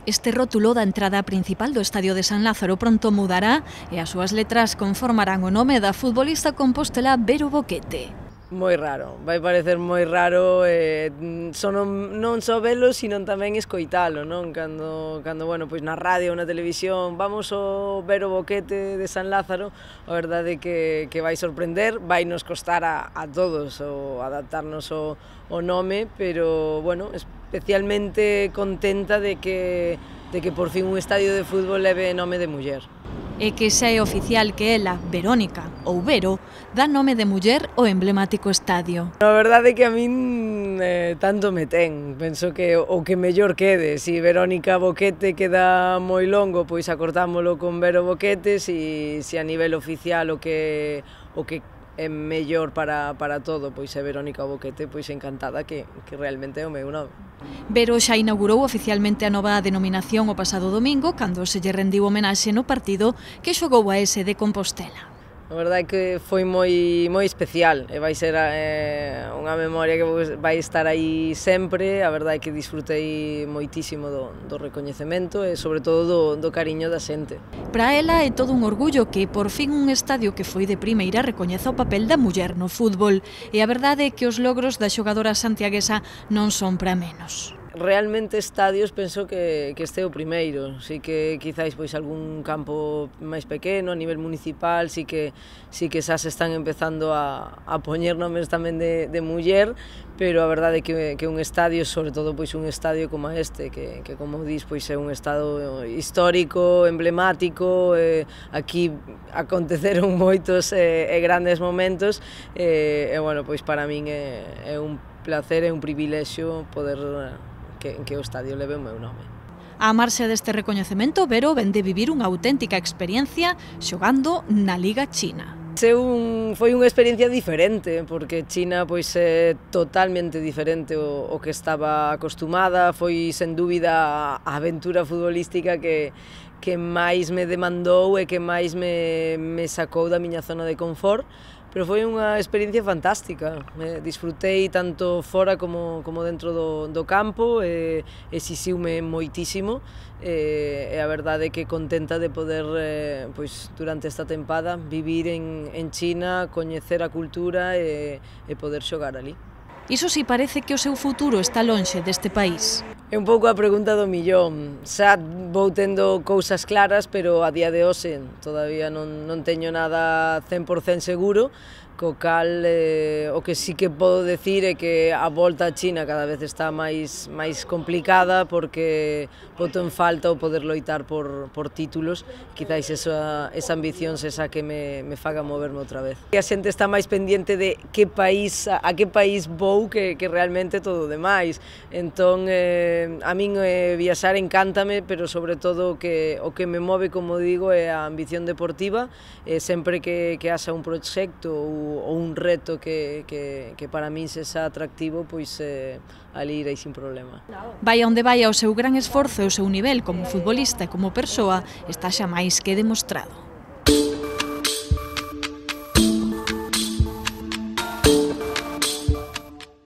Este rótulo da entrada principal do Estadio de San Lázaro pronto mudará e as súas letras conformarán o nome da futbolista compostelá Vero Boquete. Moi raro, vai parecer moi raro non só velo, sino tamén escoitalo, non? Cando bueno, pois na radio ou na televisión vamos ao Vero Boquete de San Lázaro, a verdade que vai sorprender, vai nos costar a todos o adaptarnos o nome, pero bueno, especialmente contenta de que por fin un estadio de fútbol leve nome de muller. E que xa é oficial que ela, Verónica, ou Vero, dá nome de muller ao emblemático estadio. A verdade é que a min tanto me ten, penso que o que mellor quede, si Verónica Boquete queda moi longo, pois acortámolo con Vero Boquete, si a nivel oficial o que é mellor para todo, pois é Verónica Boquete, pois encantada que realmente é o meu nome. Vero xa inaugurou oficialmente a nova denominación o pasado domingo, cando se lle rendiu homenaxe no partido que xogou a ese de Compostela. A verdade é que foi moi especial e vai ser unha memoria que vai estar aí sempre. A verdade é que disfrutei moitísimo do recoñecemento e sobre todo do cariño da xente. Para ela é todo un orgullo que por fin un estadio que foi de primeira recoñeza o papel da muller no fútbol e a verdade é que os logros da xogadora santiaguesa non son para menos. Realmente estadios penso que este é o primeiro, si que quizáis pois algún campo máis pequeno a nivel municipal, si que xa se están empezando a poñer nomes tamén de muller, pero a verdade é que un estadio, sobre todo pois un estadio como este, que como dis pois é un estado histórico, emblemático, aquí aconteceron moitos e grandes momentos, e bueno, pois para min é un placer e un privilexio poder que o estadio leve o meu nome. A marxe deste recoñecemento, Vero vén de vivir unha auténtica experiencia xogando na Liga China. Foi unha experiencia diferente, porque China pois é totalmente diferente o que estaba acostumada, foi sen dúbida a aventura futbolística que máis me demandou e que máis me sacou da miña zona de confort, pero foi unha experiencia fantástica. Disfrutei tanto fora como dentro do campo, exixiume moitísimo, e a verdade é que contenta de poder, pois, durante esta tempada, vivir en China, coñecer a cultura e poder xogar ali. Iso si parece que o seu futuro está lonxe deste país. É un pouco a pregunta do millón. Xa vou tendo cousas claras, pero a día de hoxe todavía non teño nada 100% seguro, co cal o que sí que podo decir é que a volta a China cada vez está máis complicada, porque boto en falta o poder loitar por títulos, quizáis esa ambición esa que me faga moverme outra vez. A xente está máis pendiente de a que país vou que realmente todo o demais. Entón, a min viaxar encántame, pero sobre todo o que me move, como digo, é a ambición deportiva, sempre que haxa un proxecto ou un reto que para min sexa atractivo, pois ali irei sin problema. Vai onde vai, o seu gran esforzo e o seu nivel como futbolista e como persoa está xa máis que demostrado.